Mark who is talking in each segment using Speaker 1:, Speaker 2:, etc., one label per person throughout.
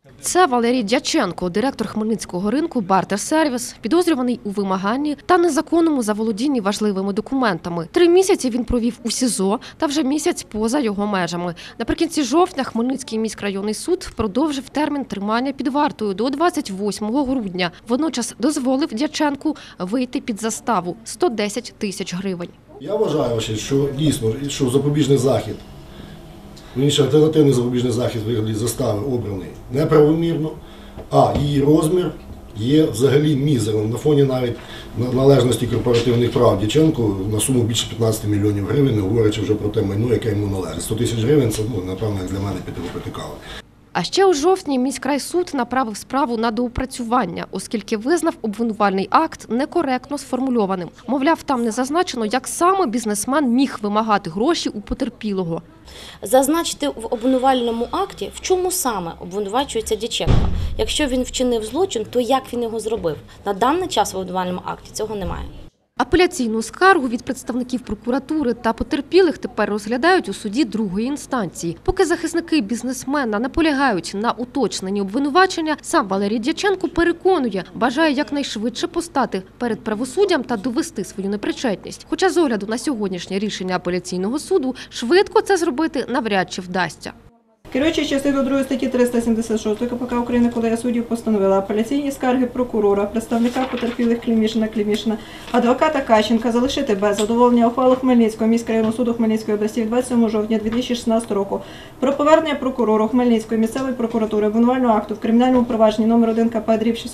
Speaker 1: Це Валерій Дяченко, директор Хмельницького ринку «Бартер-сервіс», підозрюваний у вимаганні та незаконному заволодінні важливими документами. 3 місяці він провів у СІЗО та вже місяць поза його межами. Наприкінці жовтня Хмельницький міськрайонний суд продовжив термін тримання під вартою до 28 грудня. Водночас дозволив Дяченку вийти під заставу – 110 тисяч гривень.
Speaker 2: Я вважаю, що дійсно, що запобіжний захід, альтернативний запобіжний захід в вигляді застави обраний неправомірно, а її розмір є взагалі мізерним на фоні навіть належності корпоративних прав Дяченку на суму більше 15 мільйонів гривень, не говорячи вже про те майно, яке йому належить. 100 тисяч гривень – це, напевно, як для мене підтикало.
Speaker 1: А ще у жовтні міськрайсуд направив справу на доопрацювання, оскільки визнав обвинувальний акт некоректно сформульованим. Мовляв, там не зазначено, як саме бізнесмен міг вимагати гроші у потерпілого.
Speaker 3: Зазначити в обвинувальному акті, в чому саме обвинувачується Дяченко. Якщо він вчинив злочин, то як він його зробив? На даний час в обвинувальному акті цього немає.
Speaker 1: Апеляційну скаргу від представників прокуратури та потерпілих тепер розглядають у суді другої інстанції. Поки захисники бізнесмена наполягають на уточненні обвинувачення, сам Валерій Дяченко переконує, бажає якнайшвидше постати перед правосуддям та довести свою непричетність. Хоча з огляду на сьогоднішнє рішення апеляційного суду, швидко це зробити навряд чи вдасться.
Speaker 4: Керуючись частиною 2 статті 376 КПК України, колегія суддів постановила апеляційні скарги прокурора, представника потерпілих Клімішина, адвоката Кащенка залишити без задоволення ухвалу Хмельницького міськрайонного суду Хмельницької області від 27 жовтня 2016 року про повернення прокурору Хмельницької місцевої прокуратури обвинувального акту в кримінальному провадженні номер 1 КП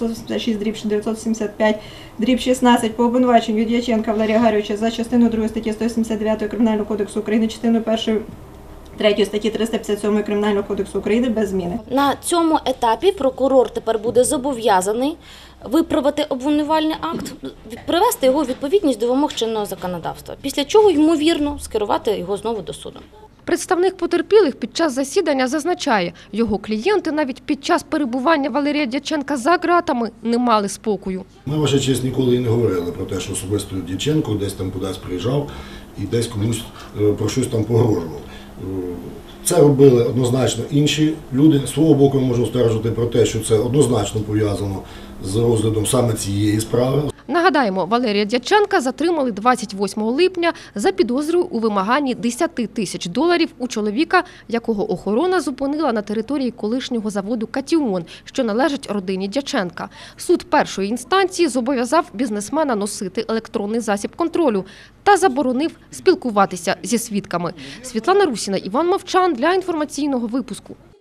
Speaker 4: /686/975/16 по обвинуваченню Дяченка Валерія Гарійовича за частиною 2 статті 179 Кримінального кодексу України, частиною 1 3 статті 357 Кримінального кодексу України без зміни.
Speaker 3: На цьому етапі прокурор тепер буде зобов'язаний виправити обвинувальний акт, привести його у відповідність до вимог чинного законодавства, після чого, ймовірно, скерувати його знову до суду.
Speaker 1: Представник потерпілих під час засідання зазначає, його клієнти навіть під час перебування Валерія Дяченка за ґратами не мали спокою.
Speaker 2: Ми, ваша честь, ніколи і не говорили про те, що особисто Дяченко десь там кудись приїжджав і десь комусь про щось там погрожував. Це робили однозначно інші люди. З свого боку, можу стверджувати про те, що це однозначно пов'язано з розглядом саме цієї справи.
Speaker 1: Нагадаємо, Валерія Дяченка затримали 28 липня за підозрою у вимаганні 10 тисяч доларів у чоловіка, якого охорона зупинила на території колишнього заводу «Катіон», що належить родині Дяченка. Суд першої інстанції зобов'язав бізнесмена носити електронний засіб контролю та заборонив спілкуватися зі свідками. Світлана Русіна, Іван Мовчан для інформаційного випуску.